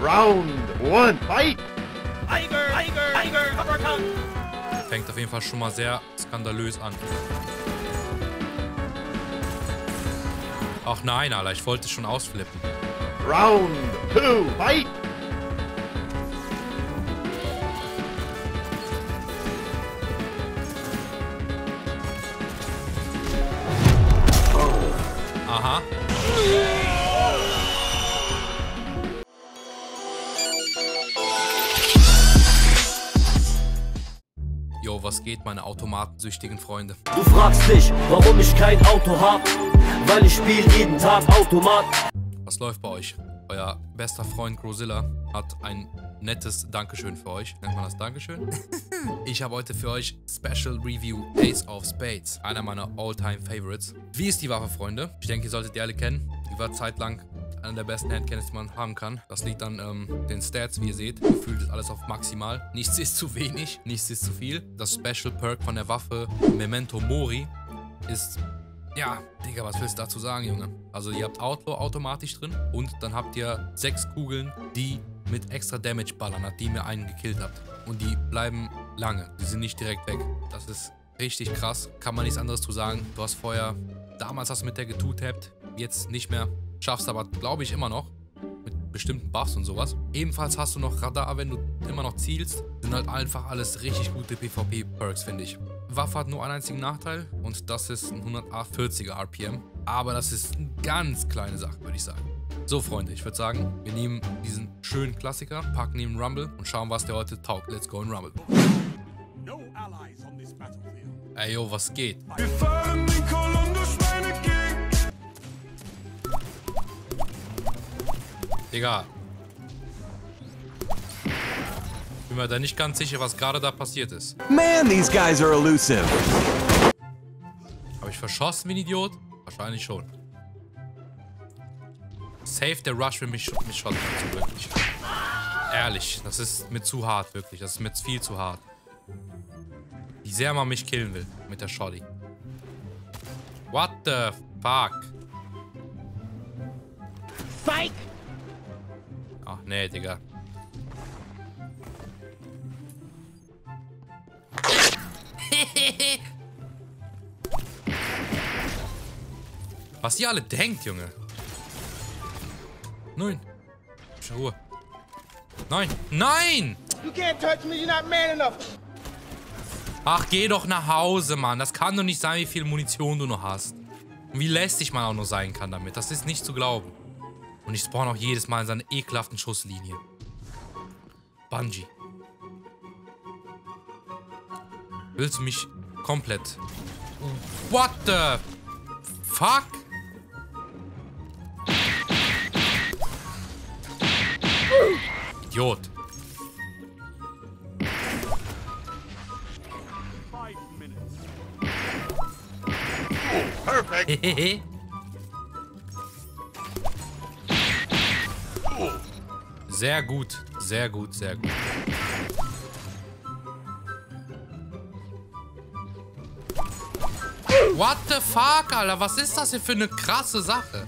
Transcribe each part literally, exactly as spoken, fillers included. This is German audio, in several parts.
Round one, fight! Tiger, Tiger, Tiger, Uppercut! Fängt auf jeden Fall schon mal sehr skandalös an. Ach nein, Alter, ich wollte schon ausflippen. Round two, fight! Aha. Jo, was geht, meine automatensüchtigen Freunde? Du fragst dich, warum ich kein Auto hab, weil ich spiel jeden Tag Automat. Was läuft bei euch? Euer bester Freund Grozilla hat ein nettes Dankeschön für euch. Nennt man das Dankeschön? Ich habe heute für euch Special Review Ace of Spades. Einer meiner All-Time Favorites. Wie ist die Waffe, Freunde? Ich denke, ihr solltet die alle kennen. Die war zeitlang einer der besten Handcannons, die man haben kann. Das liegt an ähm, den Stats, wie ihr seht. Gefühlt ist alles auf maximal. Nichts ist zu wenig, nichts ist zu viel. Das Special Perk von der Waffe Memento Mori ist... Ja, Digga, was willst du dazu sagen, Junge? Also ihr habt Outlaw automatisch drin und dann habt ihr sechs Kugeln, die mit extra Damage ballern, nachdem ihr einen gekillt habt. Und die bleiben lange, die sind nicht direkt weg. Das ist richtig krass, kann man nichts anderes zu sagen. Du hast vorher, damals hast du mit der getutappt, jetzt nicht mehr. Schaffst aber, glaube ich, immer noch. Mit bestimmten Buffs und sowas. Ebenfalls hast du noch Radar, wenn du immer noch zielst. Sind halt einfach alles richtig gute PvP-Perks, finde ich. Waffe hat nur einen einzigen Nachteil und das ist ein hundertvierziger R P M. Aber das ist eine ganz kleine Sache, würde ich sagen. So, Freunde, ich würde sagen, wir nehmen diesen schönen Klassiker, packen ihn in Rumble und schauen, was der heute taugt. Let's go in Rumble. Ey, yo, was geht? Wir fahren den Kolon durch meine Gegend. Digga. Ich bin mir da nicht ganz sicher, was gerade da passiert ist. Man, these guys are elusive. Habe ich verschossen wie ein Idiot? Wahrscheinlich schon. Safe der Rush will mich, mich schotten, also wirklich. Ehrlich, das ist mir zu hart, wirklich. Das ist mir viel zu hart. Wie sehr man mich killen will mit der Shotty. What the fuck? Spike! Ach nee, Digga. Was ihr alle denkt, Junge. Nein. Schon Ruhe. Nein. Nein! You can't touch me, you're not man enough! Ach, geh doch nach Hause, Mann. Das kann doch nicht sein, wie viel Munition du noch hast. Und wie lästig man auch nur sein kann damit. Das ist nicht zu glauben. Und ich spawn auch jedes Mal in seine ekelhaften Schusslinie. Bungie. Willst du mich komplett... What the... Fuck? Idiot. Perfect! Sehr gut, sehr gut, sehr gut. What the fuck, Alter? Was ist das hier für eine krasse Sache?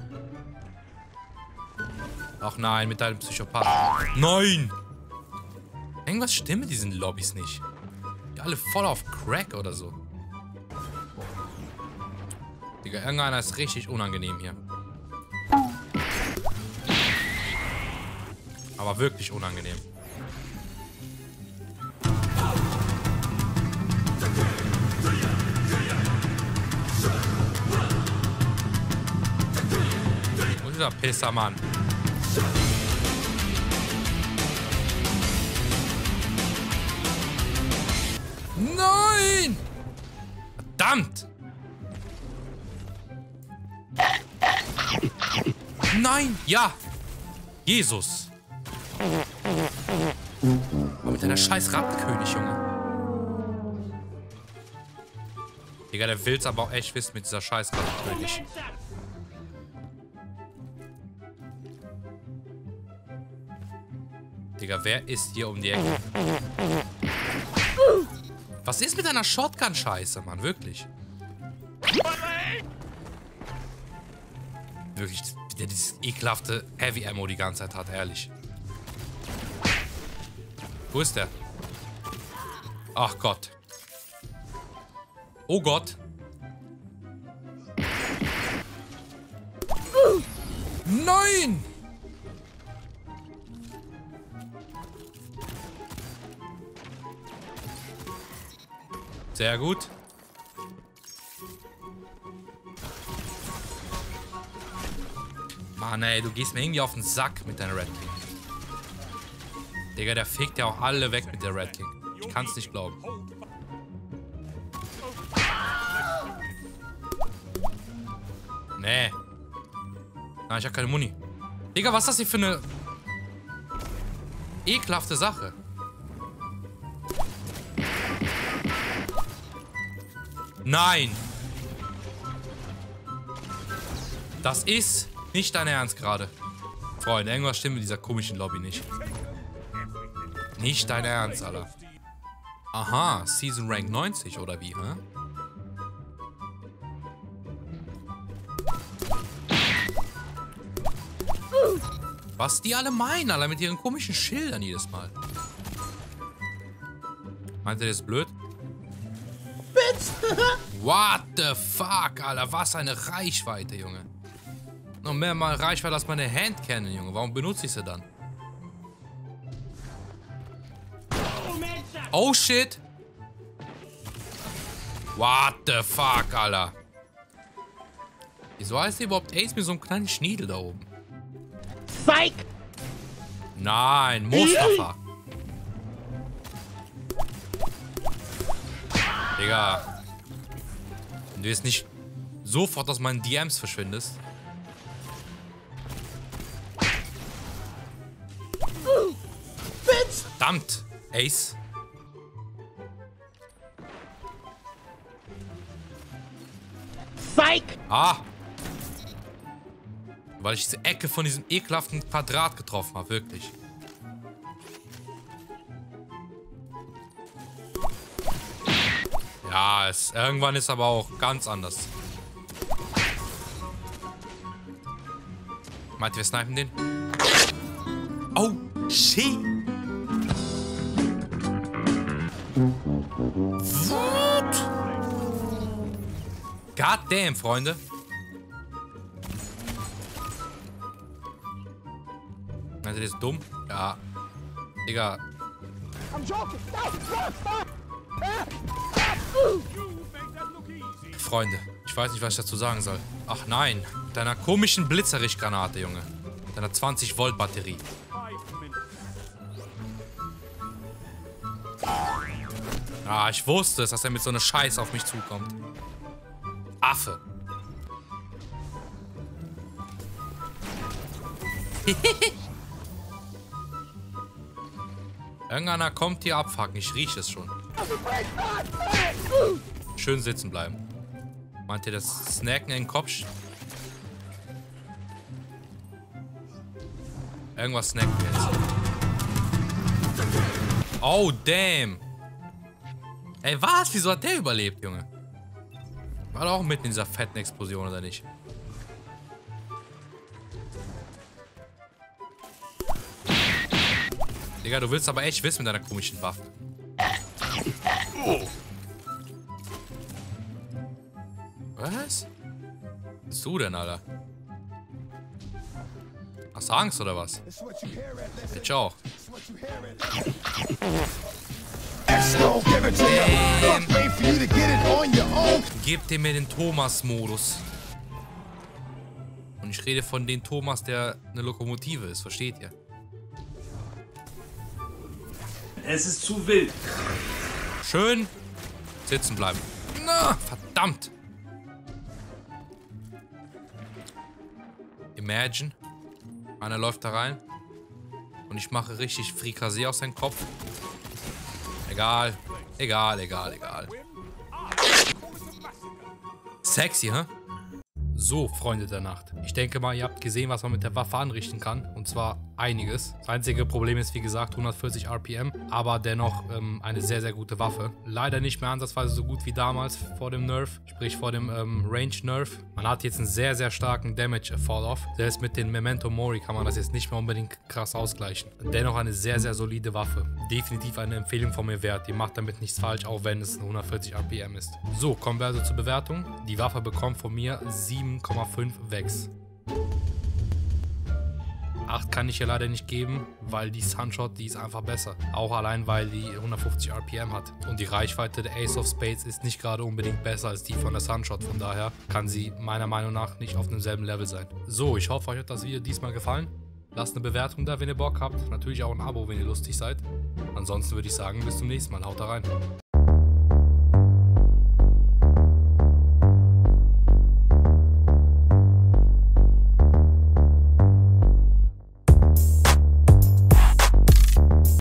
Ach nein, mit deinem Psychopath. Nein! Irgendwas stimmt mit diesen Lobbys nicht. Die alle voll auf Crack oder so. Digga, irgendeiner ist richtig unangenehm hier. Aber wirklich unangenehm. Und dieser Pisser, Mann. Nein! Verdammt! Nein! Ja! Jesus! Aber mit deiner scheiß Rattenkönig, Junge. Digga, der will's aber auch echt wissen mit dieser scheiß Rattenkönig. Digga, wer ist hier um die Ecke? Was ist mit deiner Shotgun-Scheiße, Mann? Wirklich. Wirklich, der dieses ekelhafte Heavy Ammo die ganze Zeit hat, ehrlich. Wo ist der? Ach Gott. Oh Gott. Nein! Sehr gut. Mann, ey, du gehst mir irgendwie auf den Sack mit deiner Red King. Digga, der fickt ja auch alle weg mit der Red King. Ich kann's nicht glauben. Nee. Nein, ich hab keine Muni. Digga, was ist das hier für eine ekelhafte Sache? Nein. Das ist nicht dein Ernst gerade. Freunde, irgendwas stimmt mit dieser komischen Lobby nicht. Nicht dein Ernst, Alter. Aha, Season Rank neunzig oder wie, hä? Was die alle meinen, Alter, mit ihren komischen Schildern jedes Mal. Meint ihr das ist blöd? What the fuck, Alter, was eine Reichweite, Junge. Noch mehr mal Reichweite als meine Handcannon, Junge. Warum benutze ich sie dann? Oh shit. What the fuck, Alter. Wieso heißt die überhaupt Ace mit so einem kleinen Schniedel da oben? Psych! Nein, Mustafa. Digga. Wenn du jetzt nicht sofort aus meinen D Ms verschwindest. Verdammt, Ace. Psych! Ah. Weil ich diese Ecke von diesem ekelhaften Quadrat getroffen habe, wirklich. Ja, es, irgendwann ist aber auch ganz anders. Meint ihr, wir snipen den? Oh, shit. What? God damn, Freunde. Meint ihr, das ist dumm? Ja. Digga. Freunde, ich weiß nicht, was ich dazu sagen soll. Ach nein, mit deiner komischen Blitzerich-Granate, Junge. Mit deiner zwanzig Volt Batterie. Ah, ich wusste es, dass er mit so einer Scheiße auf mich zukommt. Affe. Irgendeiner kommt hier abfucken, ich rieche es schon. Schön sitzen bleiben. Meint ihr das Snacken in den Kopf? Irgendwas snacken wir jetzt. Oh, damn. Ey, was? Wieso hat der überlebt, Junge? War doch auch mitten in dieser fetten Explosion, oder nicht? Digga, du willst aber echt wissen mit deiner komischen Waffe. Oh. Was? Was bist du denn, Alter? Hast du Angst, oder was? Ich auch. Ähm, Gib dir mir den Thomas-Modus. Und ich rede von dem Thomas, der eine Lokomotive ist, versteht ihr? Es ist zu wild. Schön sitzen bleiben. Na, verdammt. Imagine, einer läuft da rein und ich mache richtig Frikassee aus seinem Kopf. Egal, egal, egal, egal. Sexy, hä? So, Freunde der Nacht. Ich denke mal, ihr habt gesehen, was man mit der Waffe anrichten kann. Und zwar einiges. Das einzige Problem ist, wie gesagt, hundertvierzig R P M. Aber dennoch ähm, eine sehr, sehr gute Waffe. Leider nicht mehr ansatzweise so gut wie damals vor dem Nerf. Sprich vor dem ähm, Range-Nerf. Man hat jetzt einen sehr, sehr starken Damage-Fall-Off. Selbst mit den Memento Mori kann man das jetzt nicht mehr unbedingt krass ausgleichen. Dennoch eine sehr, sehr solide Waffe. Definitiv eine Empfehlung von mir wert. Ihr macht damit nichts falsch, auch wenn es hundertvierzig R P M ist. So, kommen wir also zur Bewertung. Die Waffe bekommt von mir sieben Komma fünf Vex. acht kann ich hier leider nicht geben, weil die Sunshot, die ist einfach besser. Auch allein, weil die hundertfünfzig R P M hat. Und die Reichweite der Ace of Spades ist nicht gerade unbedingt besser als die von der Sunshot. Von daher kann sie meiner Meinung nach nicht auf demselben Level sein. So, ich hoffe, euch hat das Video diesmal gefallen. Lasst eine Bewertung da, wenn ihr Bock habt. Natürlich auch ein Abo, wenn ihr lustig seid. Ansonsten würde ich sagen, bis zum nächsten Mal. Haut da rein.